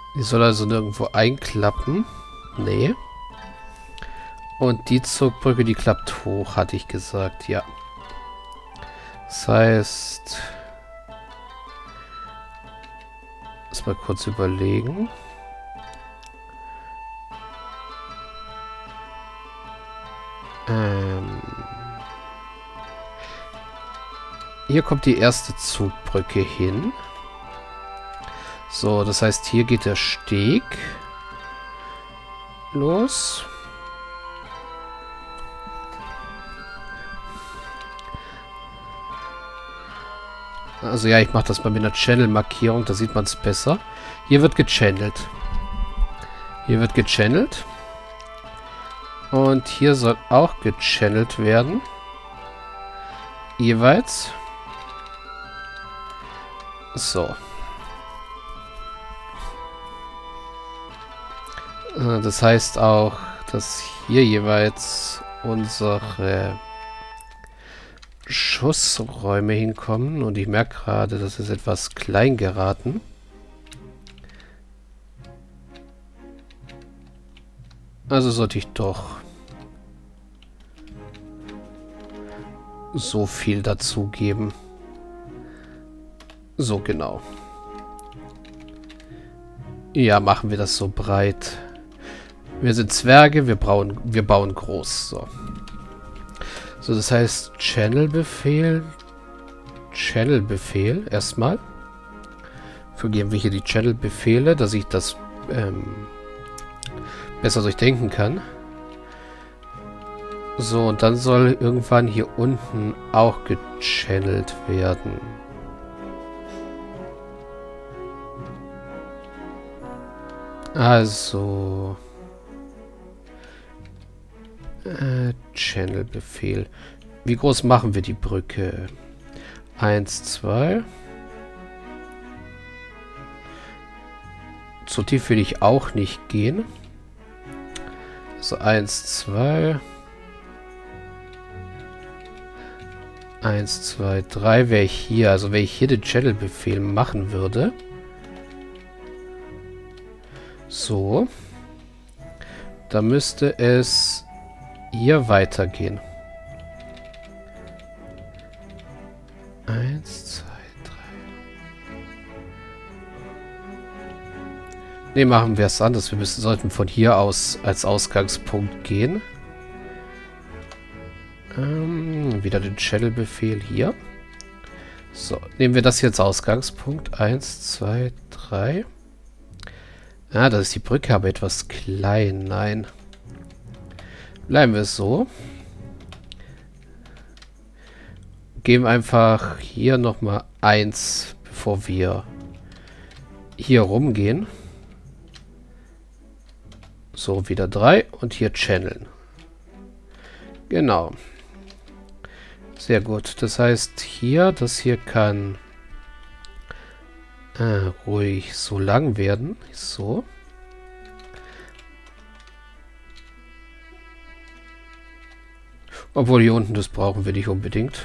Die soll also nirgendwo einklappen. Nee. Und die Zugbrücke, die klappt hoch, hatte ich gesagt, ja. Das heißt... Lass mal kurz überlegen. Hier kommt die erste Zugbrücke hin. So, das heißt, hier geht der Steg los. Also ja, ich mache das mal mit einer Channel-Markierung, da sieht man es besser. Hier wird gechannelt. Hier wird gechannelt. Und hier soll auch gechannelt werden. Jeweils. So. Das heißt auch, dass hier jeweils unsere Schussräume hinkommen. Und ich merke gerade, das ist etwas klein geraten. Also sollte ich doch so viel dazugeben. So genau. Ja, machen wir das so breit. Wir sind Zwerge, wir bauen groß. So. So, das heißt Channel-Befehl. Channel-Befehl erstmal. Vergeben wir hier die Channel-Befehle, dass ich das besser durchdenken kann. So, und dann soll irgendwann hier unten auch gechannelt werden. Also... Channel-Befehl. Wie groß machen wir die Brücke? 1, 2. So tief will ich auch nicht gehen. So 1, 2. 1, 2, 3 wäre ich hier. Also wenn ich hier den Channel-Befehl machen würde. So. Da müsste es hier weitergehen. 1, 2, 3. Ne, machen wir es anders. Wir sollten von hier aus als Ausgangspunkt gehen. Wieder den Channel-Befehl hier. So, nehmen wir das jetzt Ausgangspunkt. 1, 2, 3. Ah, da ist die Brücke aber etwas klein. Nein. Bleiben wir es so. Geben einfach hier nochmal 1, bevor wir hier rumgehen. So, wieder 3 und hier channeln. Genau. Sehr gut. Das heißt hier, das hier kann ruhig so lang werden. So. Obwohl hier unten, das brauchen wir nicht unbedingt.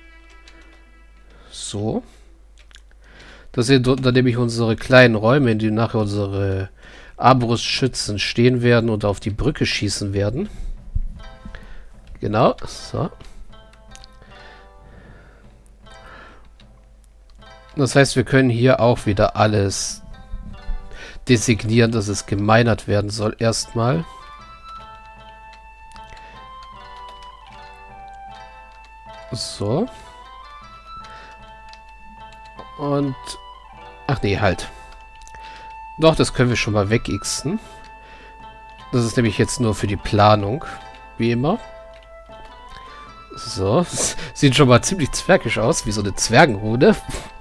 So. Das sind dann nämlich unsere kleinen Räume, in denen nachher unsere Armbrustschützen stehen werden und auf die Brücke schießen werden. Genau. So. Das heißt, wir können hier auch wieder alles designieren, dass es gemeinert werden soll erstmal. So. Und... Ach nee, halt. Doch, das können wir schon mal wegixen. Das ist nämlich jetzt nur für die Planung. Wie immer. So. Sieht schon mal ziemlich zwergisch aus, wie so eine Zwergenrune.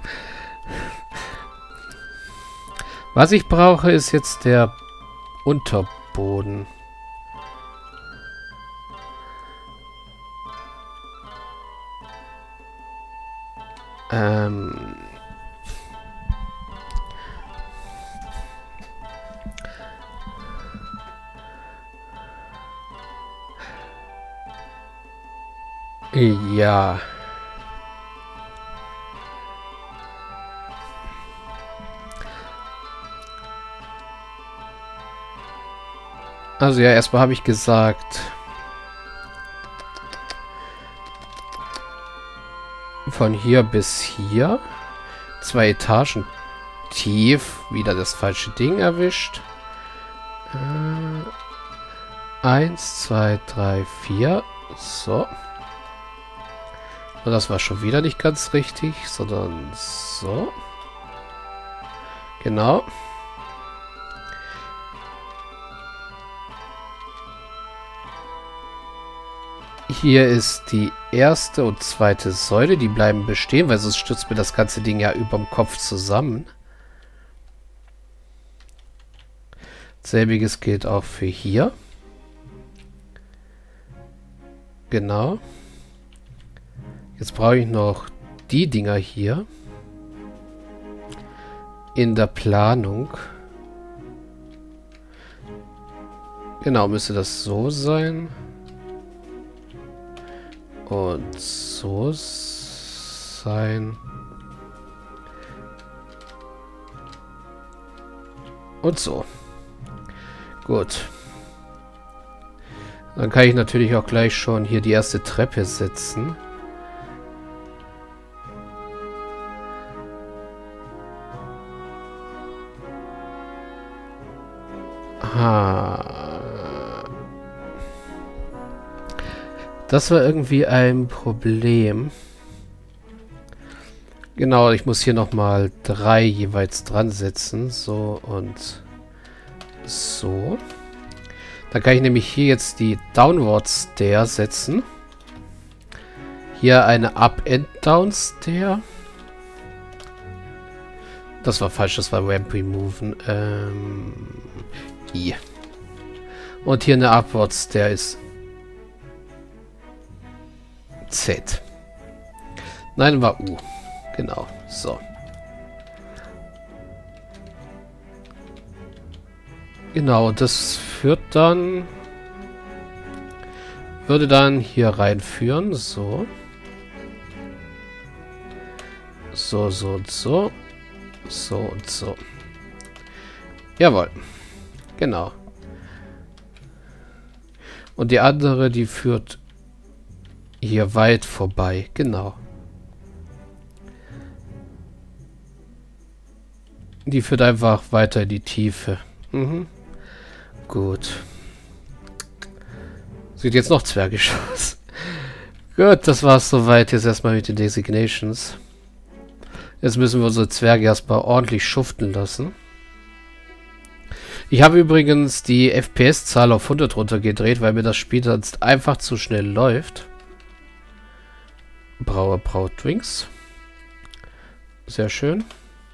Was ich brauche, ist jetzt der Unterboden. Ja. Also ja, erstmal habe ich gesagt, von hier bis hier, 2 Etagen tief, wieder das falsche Ding erwischt. 1, 2, 3, 4, so. Und das war schon wieder nicht ganz richtig, sondern so. Genau. Hier ist die erste und zweite Säule, die bleiben bestehen, weil sonst stürzt mir das ganze Ding ja überm Kopf zusammen. Selbiges gilt auch für hier. Genau. Jetzt brauche ich noch die Dinger hier. In der Planung. Genau, müsste das so sein. Und so sein. Und so. Gut. Dann kann ich natürlich auch gleich schon hier die erste Treppe setzen. Das war irgendwie ein Problem. Genau, ich muss hier nochmal 3 jeweils dran setzen. So und so. Dann kann ich nämlich hier jetzt die Downward Stair setzen. Hier eine Up-and-Down Stair. Das war falsch, das war Ramp Removen. I. Und hier eine Upward Stair ist Z. Nein, war U. Genau, so. Genau, das führt dann... Würde dann hier reinführen, so. So, so und so. So und so. Jawohl. Genau. Und die andere, die führt hier weit vorbei. Genau. Die führt einfach weiter in die Tiefe. Mhm. Gut. Sieht jetzt noch zwergisch aus. Gut, das war's soweit. Jetzt erstmal mit den Designations. Jetzt müssen wir unsere Zwerge erstmal ordentlich schuften lassen. Ich habe übrigens die FPS-Zahl auf 100 runtergedreht, weil mir das Spiel sonst einfach zu schnell läuft. Brauer braut Drinks. Sehr schön.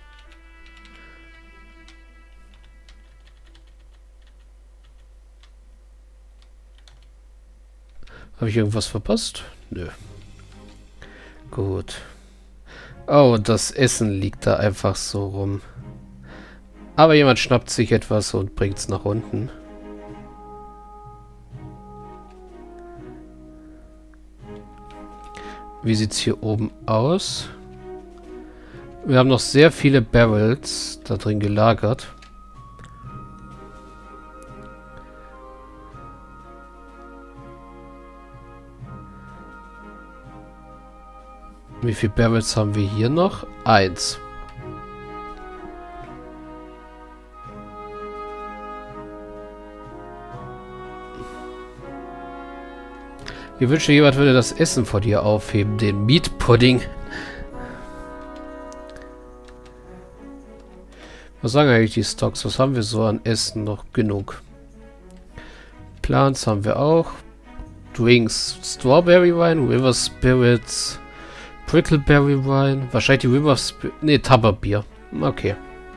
Habe ich irgendwas verpasst? Nö. Gut. Oh, das Essen liegt da einfach so rum. Aber jemand schnappt sich etwas und bringt es nach unten. Wie sieht es hier oben aus? Wir haben noch sehr viele Barrels da drin gelagert. Wie viele Barrels haben wir hier noch? 1. Ich wünsche, jemand würde das Essen vor dir aufheben, den Meat Pudding. Was sagen eigentlich die Stocks? Was haben wir so an Essen noch? Genug. Plants haben wir auch. Drinks. Strawberry Wine, River Spirits, Prickleberry Wine. Wahrscheinlich die River Spirit. Ne, Tabberbier. Okay.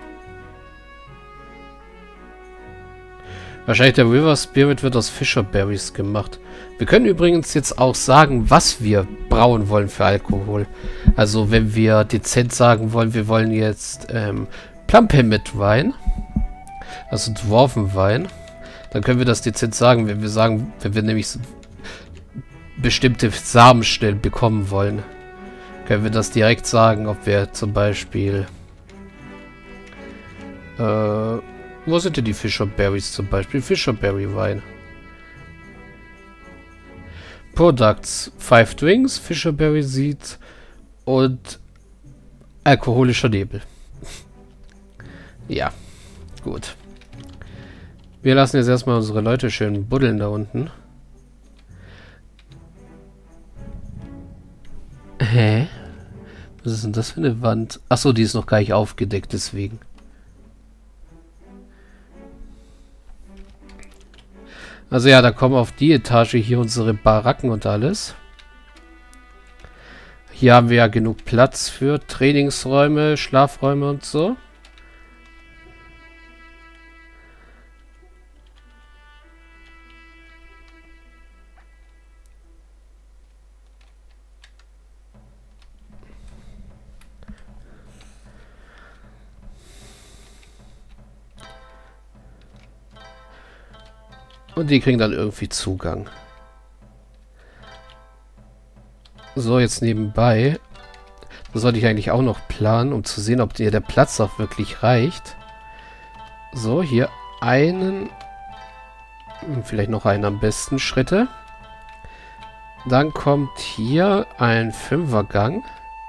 Wahrscheinlich der River Spirit wird aus Fisherberries gemacht. Wir können übrigens jetzt auch sagen, was wir brauen wollen für Alkohol. Also wenn wir dezent sagen wollen, wir wollen jetzt Plum-Pemmet Wein, also Dwarfenwein, dann können wir das dezent sagen, wenn wir nämlich so bestimmte Samen schnell bekommen wollen. Können wir das direkt sagen, ob wir zum Beispiel Wo sind denn die Fisherberries zum Beispiel? Fisherberry Wein. Products. 5 Drinks, Fisherberry Seeds und alkoholischer Nebel. Ja, gut. Wir lassen jetzt erstmal unsere Leute schön buddeln da unten. Hä? Was ist denn das für eine Wand? Achso, die ist noch gar nicht aufgedeckt, deswegen. Also ja, da kommen auf die Etage hier unsere Baracken und alles. Hier haben wir ja genug Platz für Trainingsräume, Schlafräume und so. Und die kriegen dann irgendwie Zugang. So, jetzt nebenbei. Das sollte ich eigentlich auch noch planen, um zu sehen, ob dir der Platz auch wirklich reicht. So, hier einen. Vielleicht noch einen am besten Schritte. Dann kommt hier ein 5er-Gang.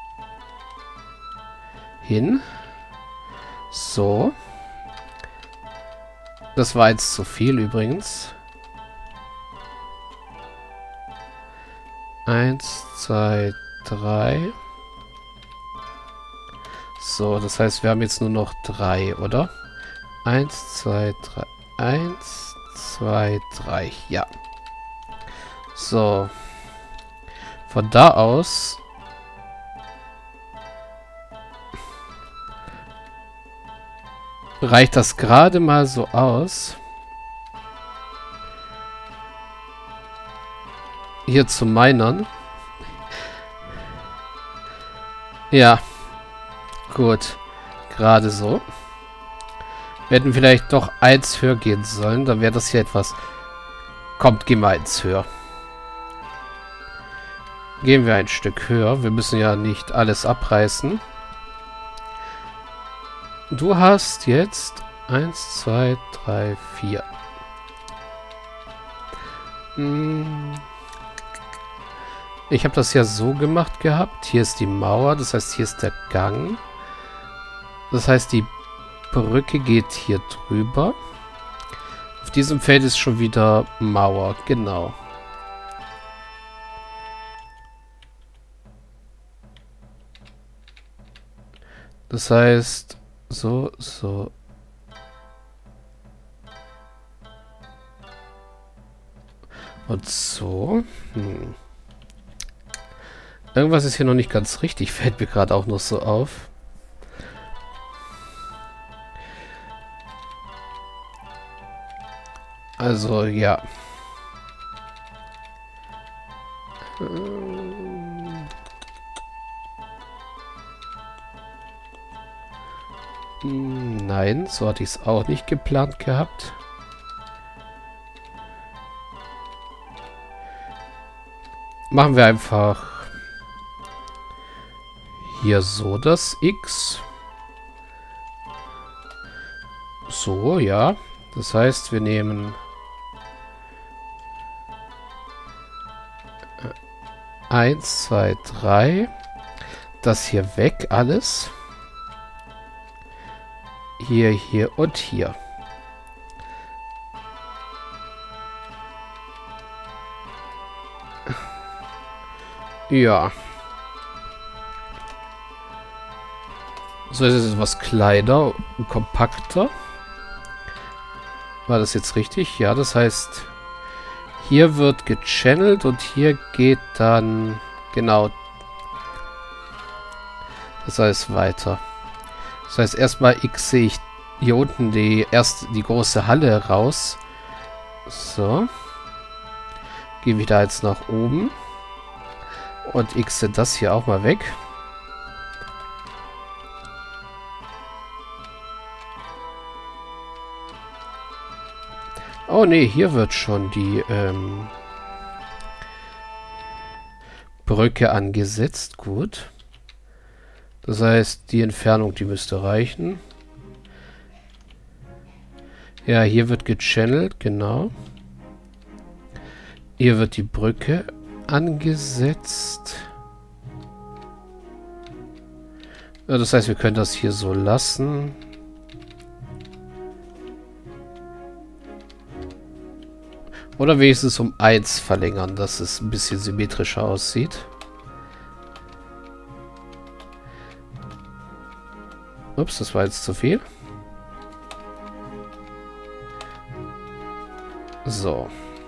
Hin. So. Das war jetzt zu viel übrigens. 1, 2, 3. So, das heißt, wir haben jetzt nur noch 3, oder? 1, 2, 3. 1, 2, 3. Ja. So. Von da aus reicht das gerade mal so aus. Hier zu minern. Ja. Gut. Gerade so. Wir hätten vielleicht doch 1 höher gehen sollen. Dann wäre das hier etwas... Kommt, gehen wir 1 höher. Gehen wir ein Stück höher. Wir müssen ja nicht alles abreißen. Du hast jetzt 1, 2, 3, 4. Ich habe das ja so gemacht gehabt. Hier ist die Mauer, das heißt, hier ist der Gang. Das heißt, die Brücke geht hier drüber. Auf diesem Feld ist schon wieder Mauer, genau. Das heißt, so, so. Und so. Irgendwas ist hier noch nicht ganz richtig, fällt mir gerade auch noch so auf. Also, ja. Nein, so hatte ich es auch nicht geplant gehabt. Machen wir einfach hier so das X. So, ja. Das heißt, wir nehmen 1, 2, 3. Das hier weg, alles. Hier, hier und hier. Ja. So, ist es etwas kleiner und kompakter. War das jetzt richtig? Ja, das heißt, hier wird gechannelt und hier geht dann, genau, das heißt weiter. Das heißt, erstmal X sehe ich hier unten die große Halle raus. So. Gehen wir da jetzt nach oben. Und X das hier auch mal weg. Oh ne, hier wird schon die Brücke angesetzt. Gut. Das heißt, die Entfernung, die müsste reichen. Ja, hier wird gechannelt, genau. Hier wird die Brücke angesetzt. Ja, das heißt, wir können das hier so lassen. Oder wenigstens um 1 verlängern, dass es ein bisschen symmetrischer aussieht. Ups, das war jetzt zu viel. So.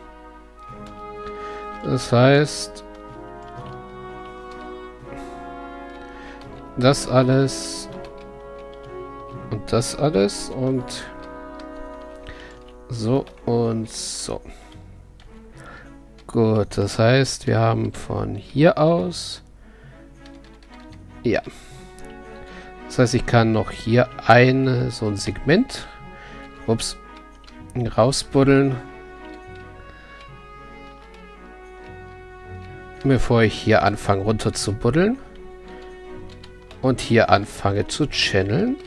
Das heißt, das alles und das alles und so und so. Gut, das heißt, wir haben von hier aus... Ja. Das heißt, ich kann noch hier so ein Segment rausbuddeln. Bevor ich hier anfange runter zu buddeln. Und hier anfange zu channeln.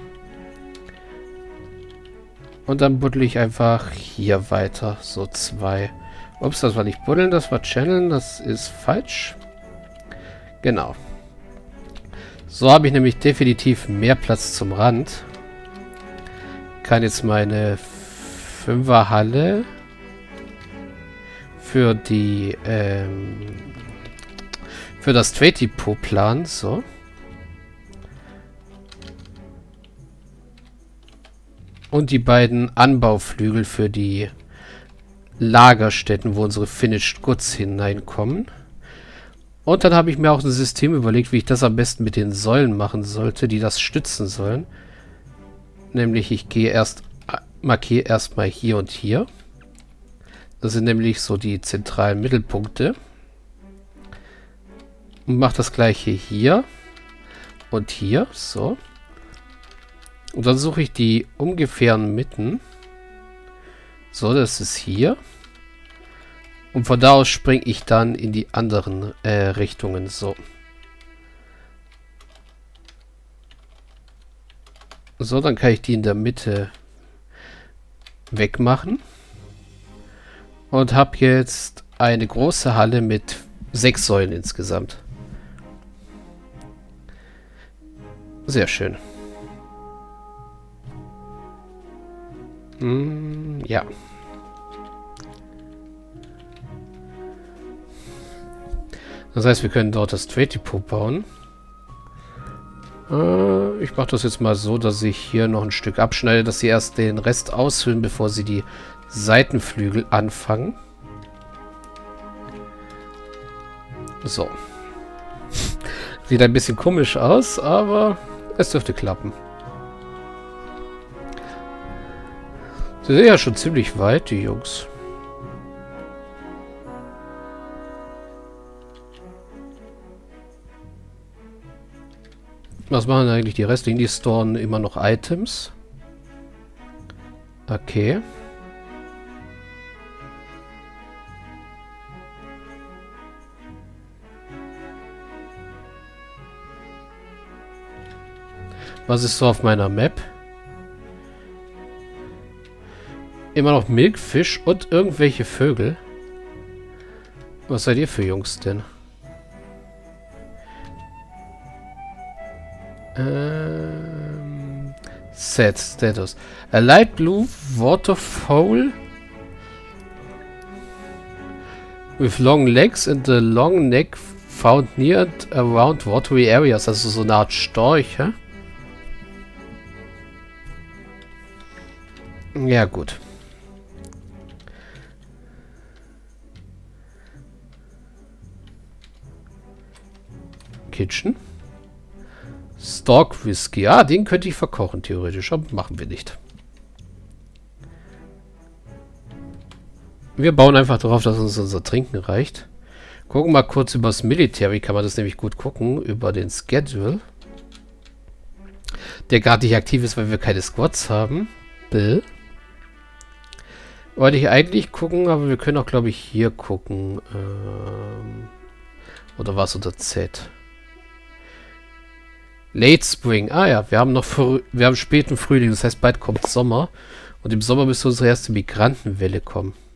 Und dann buddel ich einfach hier weiter. So 2. Ups, das war nicht buddeln, das war channeln. Das ist falsch. Genau. So habe ich nämlich definitiv mehr Platz zum Rand. Kann jetzt meine 5er Halle für die für das Trade Depot planen. So. Und die beiden Anbauflügel für die Lagerstätten, wo unsere Finished Goods hineinkommen. Und dann habe ich mir auch ein System überlegt, wie ich das am besten mit den Säulen machen sollte, die das stützen sollen. Nämlich, ich markiere erstmal hier und hier. Das sind nämlich so die zentralen Mittelpunkte. Und mache das gleiche hier und hier, so. Und dann suche ich die ungefähren Mitten. So, das ist hier. Und von da aus springe ich dann in die anderen Richtungen. So. So, dann kann ich die in der Mitte wegmachen. Und habe jetzt eine große Halle mit 6 Säulen insgesamt. Sehr schön. Ja. Das heißt, wir können dort das Trade Depot bauen. Ich mache das jetzt mal so, dass ich hier noch ein Stück abschneide, dass sie erst den Rest ausfüllen, bevor sie die Seitenflügel anfangen. So. Sieht ein bisschen komisch aus, aber es dürfte klappen. Sie sind ja schon ziemlich weit, die Jungs. Was machen eigentlich die restlichen? Die storen immer noch Items. Okay. Was ist so auf meiner Map? Immer noch Milchfisch und irgendwelche Vögel. Was seid ihr für Jungs denn? Set Status. A light blue waterfowl with long legs and a long neck found near and around watery areas. Also so eine Art Storch, hä? Ja, gut. Kitchen. Stork Whisky. Ah, den könnte ich verkochen, theoretisch. Aber machen wir nicht. Wir bauen einfach darauf, dass uns unser Trinken reicht. Gucken mal kurz über das Military. Kann man das nämlich gut gucken. Über den Schedule. Der gerade nicht aktiv ist, weil wir keine Squads haben. Bill. Wollte ich eigentlich gucken, aber wir können auch, glaube ich, hier gucken. Oder war es unter Z? Late Spring. Ah ja, wir haben späten Frühling, das heißt bald kommt Sommer. Und im Sommer müsste unsere erste Migrantenwelle kommen.